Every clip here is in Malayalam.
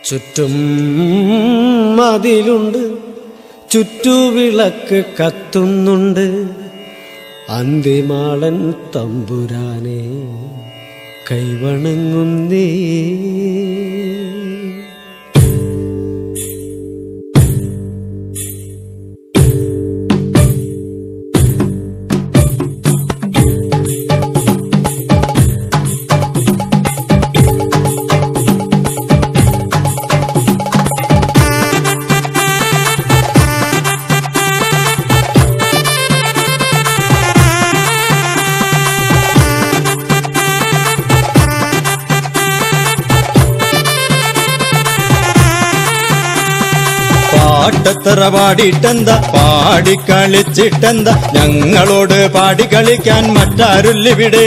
ചുറ്റും മതിലുണ്ട്, ചുറ്റുവിളക്ക് കത്തുന്നുണ്ട്. അന്തിമാളൻ തമ്പുരാനെ കൈവണങ്ങുന്നേ. പാട്ടത്തറ പാടിയിട്ടെന്താ, പാടിക്കളിച്ചിട്ടെന്താ, ഞങ്ങളോട് പാടി കളിക്കാൻ മറ്റാരുല്ലിവിടെ.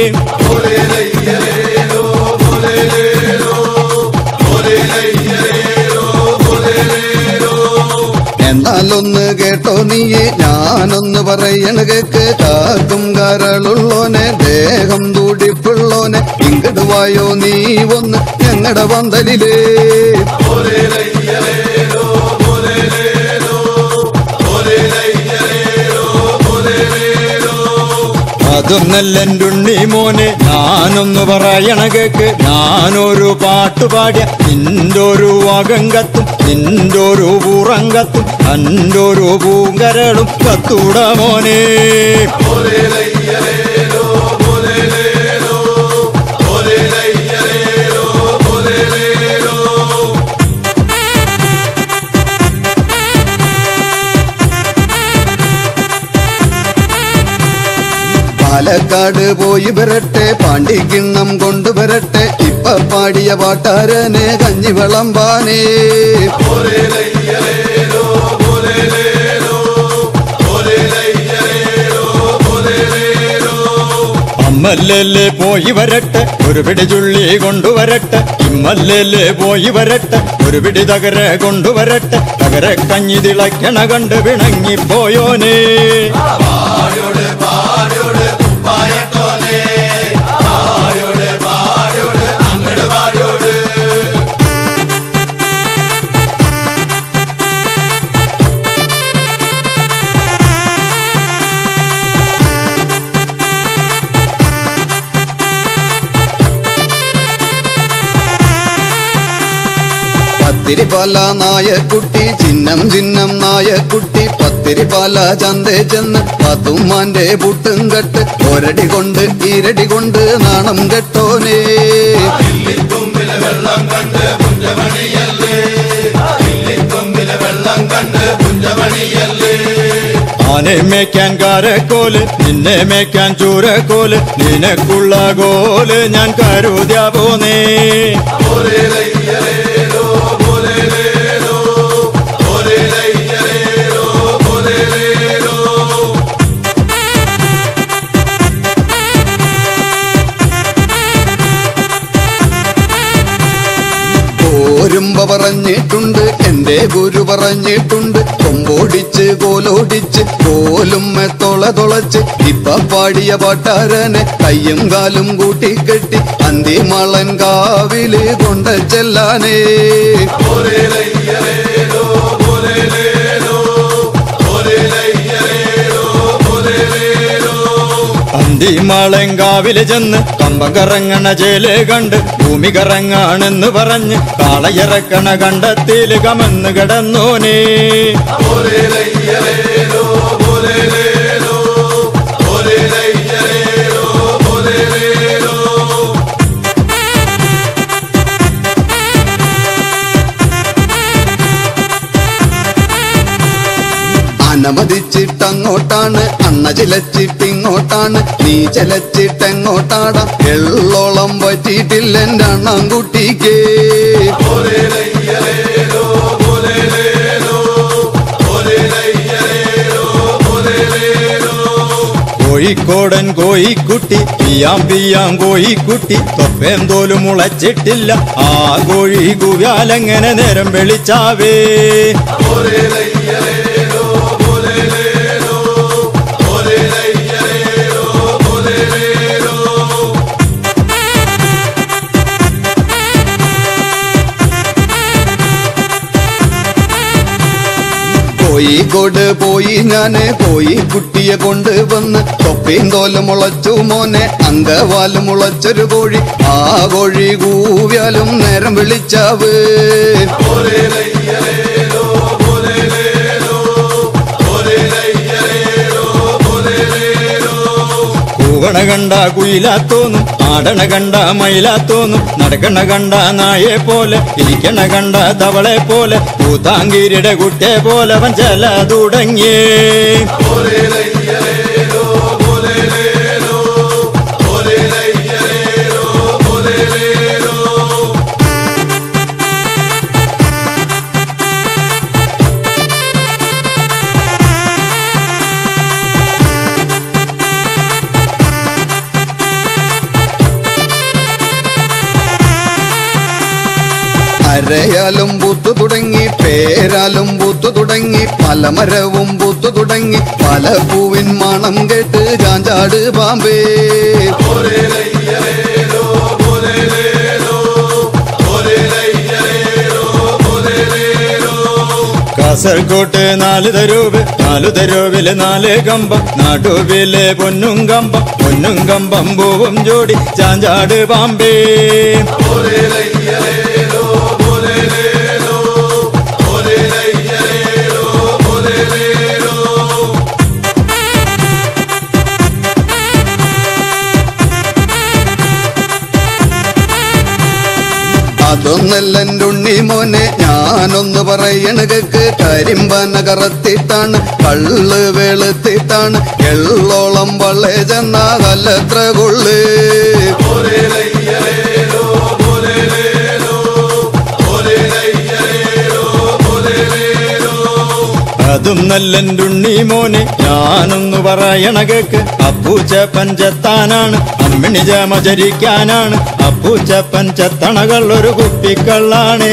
എന്നാലൊന്ന് കേട്ടോ നീയെ, ഞാനൊന്ന് പറയണ കേക്ക്. കാക്കും കരളുള്ളോനെ, ദേഹം തുടിപ്പുള്ളോനെ, ഇങ്ങട് വായോ നീ ഒന്ന് ഞങ്ങടെ പന്തലിലേ. അതൊന്നല്ലെൻ്റുണ്ണി മോനെ, ഞാനൊന്ന് പറയണ കേക്ക്. ഞാനൊരു പാട്ടുപാടിയ നിൻ്റൊരു അകം കത്തും, നിൻ്റൊരു പൂറം കത്തും, അൻ്റൊരു പൂങ്കരളും കത്തൂട മോനെ. പാലക്കാട് പോയി വരട്ടെ, പാണ്ടിക്കിണ്ണം കൊണ്ടുവരട്ടെ, ഇപ്പ പാടിയ പാട്ടാരനെ കഞ്ഞി വിളമ്പാനേ. അമ്മല്ലേ പോയി വരട്ടെ, ഒരു പിടി ചുള്ളി കൊണ്ടുവരട്ടെ. ഇമ്മല്ലേ പോയി വരട്ടെ, ഒരു പിടി തകര കൊണ്ടുവരട്ടെ. തകര കഞ്ഞി തിളയ്ക്കണ കണ്ട് പിണങ്ങിപ്പോയോനേ. പത്തിരിപ്പാല നായക്കുട്ടി, ചിഹ്നം ചിഹ്നം നായക്കുട്ടി, പത്തിരിപ്പാല ചന്തേ ചെന്ന് പത്തുമ്മാന്റെ പുട്ടും കെട്ട്. ഒരടി കൊണ്ട് ഈരടി കൊണ്ട് നാണം കെട്ടോനേ. ആനെ മേയ്ക്കാൻ കാരക്കോല്, നിന്നെ മേയ്ക്കാൻ ചൂരക്കോല്, നിനക്കുള്ള കോല് ഞാൻ കരുതിയ പോന്നേ. പോരുമ്പ പറഞ്ഞിട്ടുണ്ട്, എന്റെ ഗുരു പറഞ്ഞിട്ടുണ്ട്, കൊമ്പോടിച്ച് കോലോടിച്ച് കോലുമ്മ തുളച്ച്. ഇപ്പ പാടിയ പാട്ടാരനെ കയ്യും കാലും കൂട്ടിക്കെട്ടി അന്തിമാളൻ കാവില് കൊണ്ട ചെല്ലാനേ. അന്തിമാളെങ്കാവില് ചെന്ന് കമ്പം കറങ്ങണ ചേല് കണ്ട് ഭൂമി കറങ്ങാണെന്ന് പറഞ്ഞ് കാളയിറക്കണ കണ്ടത്തില് കമന്ന് കിടന്നോനേ. അനമതിച്ചിട്ടങ്ങോട്ടാണ്, അണ്ണ ചിലച്ചിട്ടിങ്ങോട്ടാണ്, നീ ചിലച്ചിട്ടെങ്ങോട്ടാടാ. എള്ളോളം പറ്റിയിട്ടില്ല എൻ്റെ അണ്ണാൻകുട്ടിക്ക്. കോഴിക്കോടൻ കോഴിക്കുട്ടി, പിയാം പിയാം കോഴിക്കുട്ടി, തൊപ്പേം തോലും മുളച്ചിട്ടില്ല. ആ കോഴി കുവ്യാലെങ്ങനെ നേരം വെളിച്ചാവേ. കോഴിക്കോട് പോയി ഞാന് കോഴിക്കുട്ടിയെ കൊണ്ടുവന്ന് തൊപ്പിയും തോല് മുളച്ചു മോനെ അങ്കവാല് മുളച്ചൊരു കോഴി ആ കോഴി കൂവ്യാലും നേരം വിളിച്ചാവ് കൂവണ കണ്ട കുയിലാത്തോന്നും ആടണ കണ്ട മയിലാത്തോന്നും നടക്കണ കണ്ട നായെ പോലെ ഇരിക്കണ കണ്ട തവളെ പോലെ കൂത്താങ്കീരിയുടെ കുട്ടിയെ പോലെ അവൻ ചല തുടങ്ങിയേ അരയാലും പൂത്തു തുടങ്ങി പേരാലും പൂത്തു തുടങ്ങി പല മരവും പൂത്തു തുടങ്ങി പല പൂവിൻ മണം കേട്ട് ചാഞ്ചാട് പാമ്പേ കാസർകോട്ട് 4 തെരുവ് 4 തെരുവില് 4 കമ്പം നാട്ടുവിലെ പൊന്നും കമ്പം പൂവും ജോടി ചാഞ്ചാട് പാമ്പേ അതൊന്നല്ല എൻ്റെ ഉണ്ണി മോനെ ഞാനൊന്ന് പറയണ കേക്ക് കരിമ്പന കറത്തിട്ടാണ് കള്ള് വെളുത്തിട്ടാണ് എള്ളോളം വള്ളേ ചെന്നാകല്ലത്ര കൊള്ള് അതും നല്ലെൻ്റുണ്ണി മോനെ ഞാനൊന്നു പറയണ കേക്ക് അപ്പൂച്ചപ്പൻ ചെത്താനാണ് അമ്മിണി ജമചരിക്കാനാണ് അപ്പൂച്ചപ്പൻ ചെത്തണകൾ ഒരു കുപ്പിക്കള്ളാണേ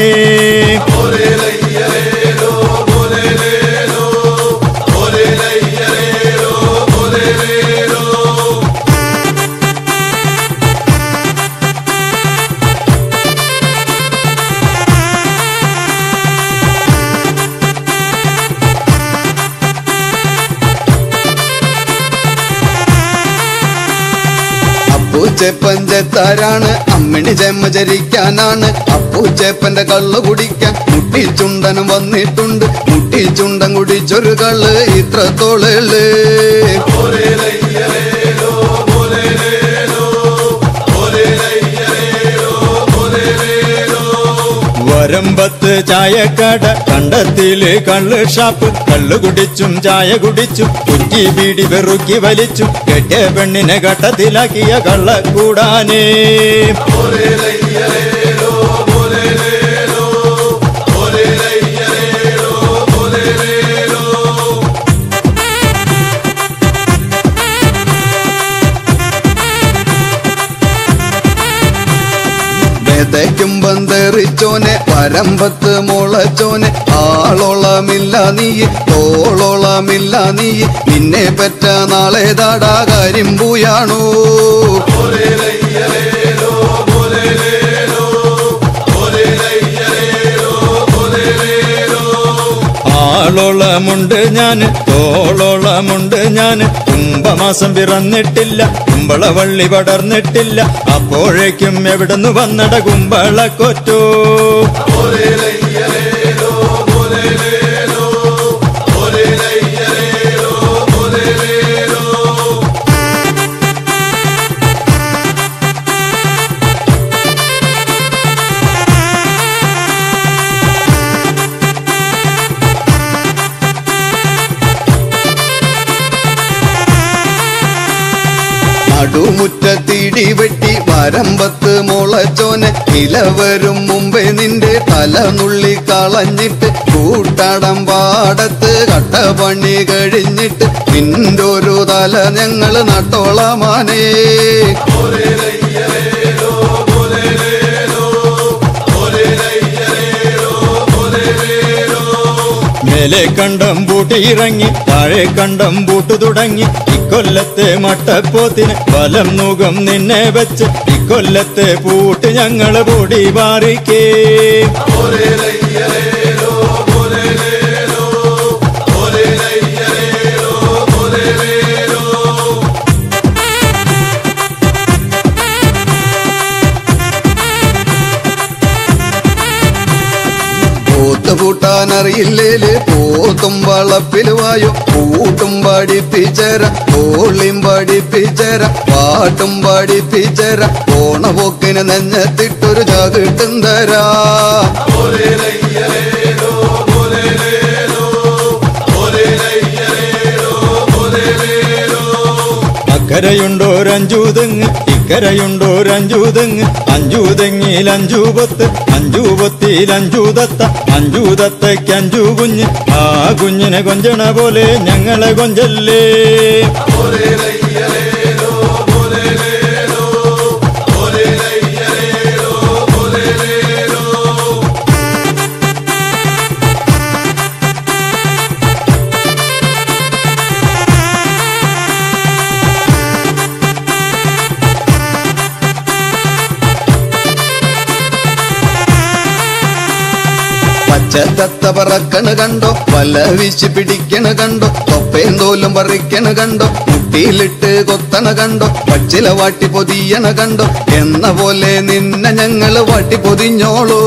അപ്പൂച്ചപ്പൻ ചെത്താരാണ് അമ്മിണി ജമചരിക്കാനാണ് അപ്പൂച്ചപ്പന്റെ കള്ളു കുടിക്കാൻ മുട്ടിച്ചുണ്ടനും വന്നിട്ടുണ്ട് മുട്ടിച്ചുണ്ടൻ കുടിച്ചൊരു കള്ള് ഇത്രത്തോളേള് വരമ്പത്ത് ചായക്കട കണ്ടത്തില് കള്ള് ഷാപ്പ് കള്ളു കുടിച്ചും ചായ കുടിച്ചും കുറ്റി ബീഡി വെറുക്കി വലിച്ചും കെട്ടിയ പെണ്ണിനെ ഘട്ടത്തിലാക്കിയ കള്ളക്കൂടാനേ ും ബന്ധറിച്ചോനെ വരമ്പത്ത് മുളച്ചോനെ ആളോളമില്ല നീ തോളോളമില്ല നീ നിന്നെ പറ്റ നാളെ താടാ കരിമ്പൂയാണോ ആളോളമുണ്ട് ഞാന് തോളോളമുണ്ട് ഞാന് കുംഭമാസം പിറന്നിട്ടില്ല കുമ്പളവള്ളി പടർന്നിട്ടില്ല അപ്പോഴേക്കും എവിടുന്ന് വന്നട കുമ്പളക്കൊറ്റോ നടുമുറ്റത്തിടി വെട്ടി വരമ്പത്ത് മുളച്ചോനെ ഇലവരും മുമ്പേ നിന്റെ തല നുള്ളി കളഞ്ഞിട്ട് കൂട്ടാടം പാടത്ത് കട്ടപണി കഴിഞ്ഞിട്ട് നിന്റെ ഒരു തല ഞങ്ങള് നട്ടോളമാനേ മേലെ കണ്ടം പൂട്ടി ഇറങ്ങി താഴെ കണ്ടം പൂട്ടു തുടങ്ങി ഇക്കൊല്ലത്തെ മട്ടപ്പോത്തിന് വലം നുകം നിന്നെ വെച്ച് ഇക്കൊല്ലത്തെ പൂട്ട് ഞങ്ങള് പൊടി മാറിക്കേ കൂട്ടാനറിയില്ലേല് പോത്തും വളപ്പിൽ വായോ കൂട്ടും പഠിപ്പിച്ചര തോളിയും പഠിപ്പിച്ചര പാട്ടും പഠിപ്പിച്ചര പോണ പോക്കിന് നെഞ്ഞത്തിട്ടൊരു ചകിട്ടും തരാ അക്കരയുണ്ടോരഞ്ചൂതെങ്ങ് ഇക്കരയുണ്ടോരഞ്ചൂതെങ്ങ് അഞ്ചൂതെങ്ങിൽ അഞ്ചൂപത്ത് അഞ്ചൂപത്തിൽ അഞ്ചൂതത്ത അഞ്ചൂതത്തയ്ക്ക് അഞ്ചു കുഞ്ഞ് ആ കുഞ്ഞിനെ കൊഞ്ചണ പോലെ ഞങ്ങളെ കൊഞ്ചല്ലേ പച്ചത്തത്ത പറക്കണ് കണ്ടോ വല വീശി പിടിക്കണ് കണ്ടോ തൊപ്പയും തോലും പറിക്കണ് കണ്ടോ മുട്ടിയിലിട്ട് കൊത്തണ കണ്ടോ പച്ചില വാട്ടി പൊതിയണ കണ്ടോ എന്ന പോലെ നിന്നെ ഞങ്ങള് വാട്ടി പൊതിഞ്ഞോളൂ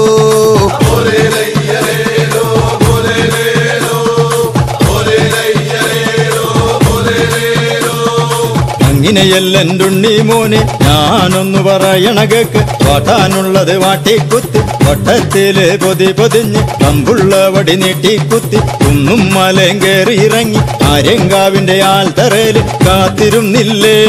ഇങ്ങനെയെല്ലുണ്ണി മോനെ ഞാനൊന്നു പറയണ കേക്ക് വാട്ടാനുള്ളത് വാട്ടിക്കുത്തി വട്ടത്തില് പൊതി പൊതിഞ്ഞ് കമ്പുള്ള വടി നീട്ടിക്കുത്തി കുന്നും മലയും കയറി ഇറങ്ങി ആര്യങ്കാവിന്റെ ആൽത്തറയില് കാത്തിരുന്നില്ലേ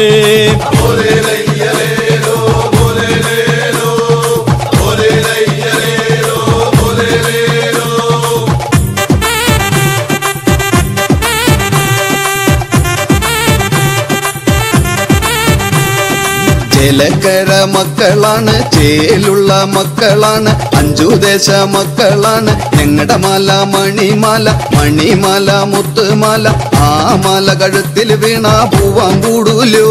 ചേലക്കര മക്കളാണ് ചേലുള്ള മക്കളാണ് അഞ്ചു ദേശ മക്കളാണ് ഞങ്ങളുടെ മാല മണിമാല മണിമാല മുത്തുമാല ആ മാല കഴുത്തിൽ വീണ പൂവാൻ കൂടൂലോ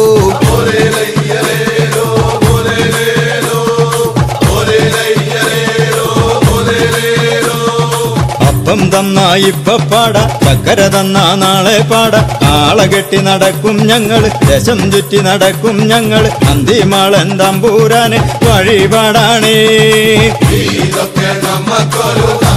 അപ്പം തന്നാ ഇപ്പ പാട ചക്കര തന്നാ നാളെ പാട ആളെ കെട്ടി നടക്കും ഞങ്ങള് ദശം ചുറ്റി നടക്കും ഞങ്ങള് അന്തിമാളൻ തമ്പൂരാന് വഴിപാടാണേ ഇതൊക്കെ നമ്മക്കൊരു